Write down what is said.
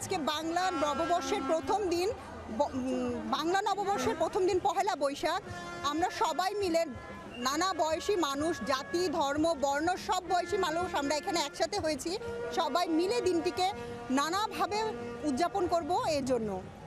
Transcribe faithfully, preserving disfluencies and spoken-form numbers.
আজকে বাংলা নববর্ষের প্রথম দিন, বাংলা নববর্ষের প্রথম দিন পহেলা বৈশাখ। আমরা সবাই মিলে নানা বয়সী মানুষ, জাতি, ধর্ম, বর্ণ, সব বয়সী মানুষ আমরা এখানে একসাথে হয়েছি। সবাই মিলে দিনটিকে নানাভাবে উদযাপন করব এর জন্য।